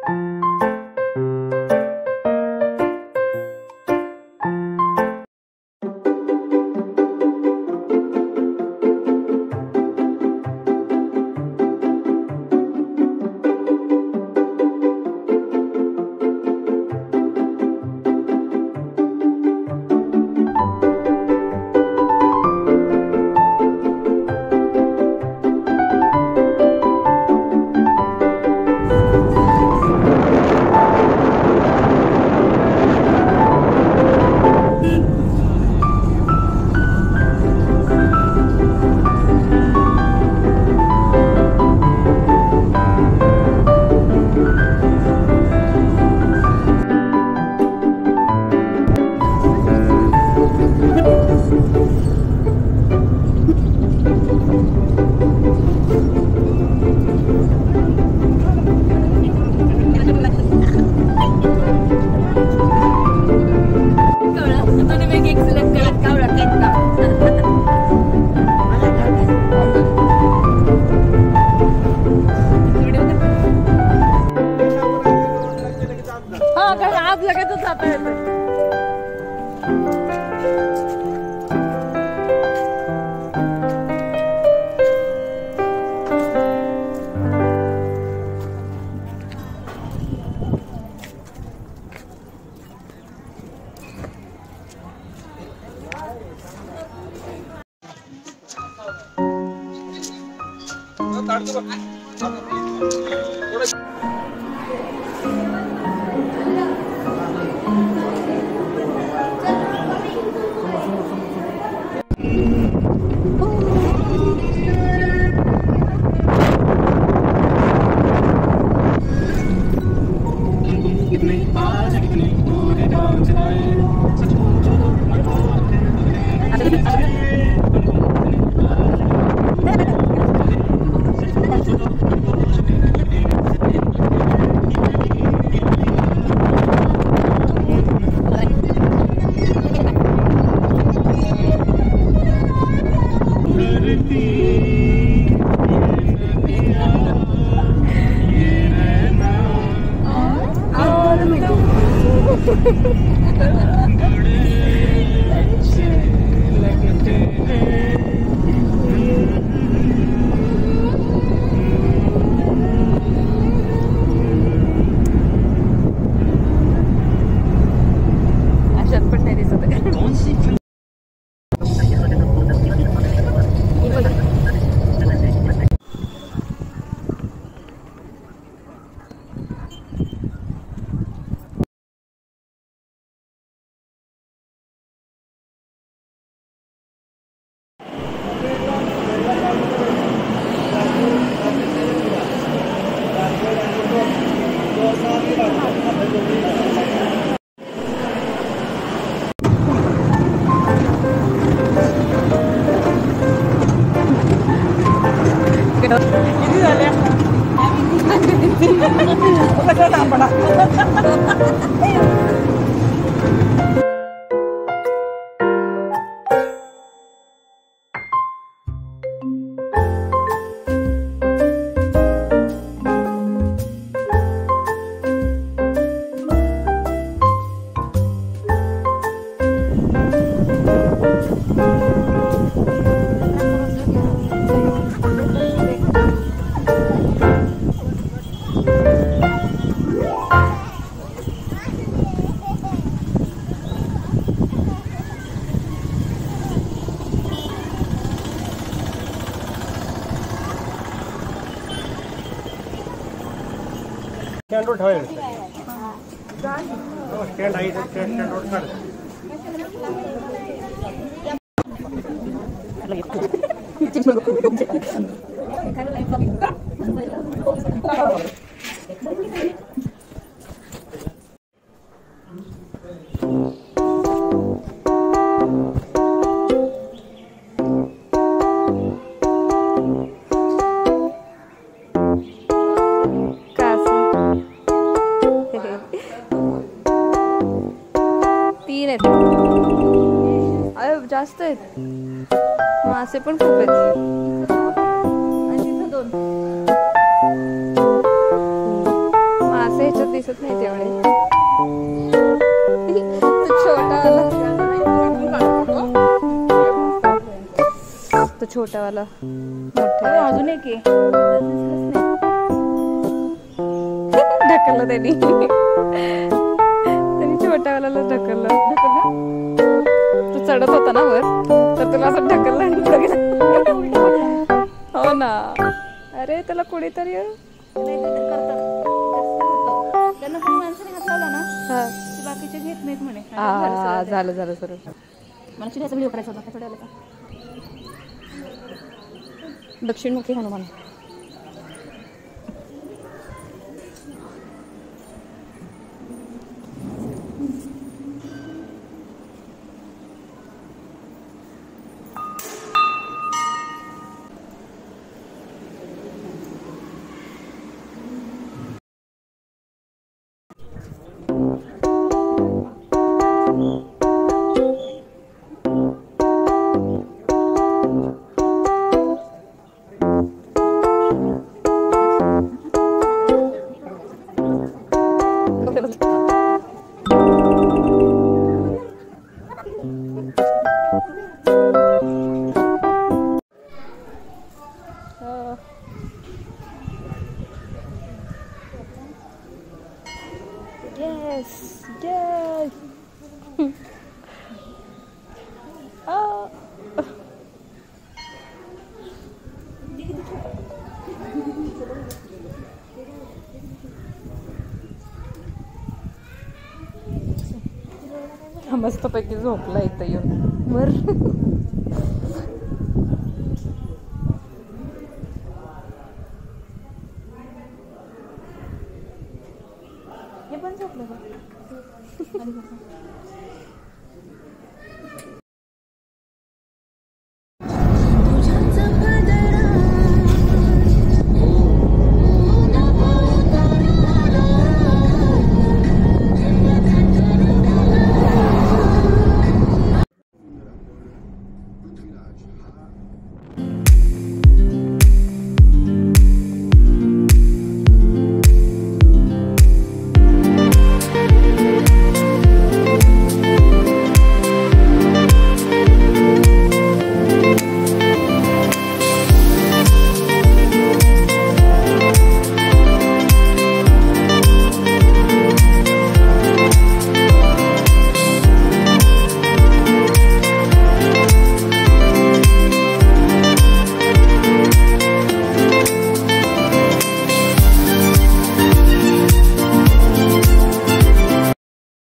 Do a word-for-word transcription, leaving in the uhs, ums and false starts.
Stand road है stand आई stand road कर जास्त आहेत मासे पण खूप आहेत आणि तिथं दोन मासे दिसत नाही तेवढे. तो छोटावाला तो छोटावाला मोठा अजून एक आहे ढकललं त्यांनी त्यांनी छोटावाला ढकललं. तू चढत होता ना वर तर तुला असं ढकललं आणि पुढे गेला. हो ना. अरे त्याला कुणीतरी त्यांना कोणी माणसाने हात लावला ना हा ते बाकीचे घेत नाहीत म्हणे. हा, झालं झालं सर. मला चिराचा व्हिडिओ करायचा होता थोड्या वेळेला. दक्षिणमुखी हनुमान. Yes, yes. Oh. हा मस्तपैकी झोपला इथं येऊन वर. हे पण झोपलं का?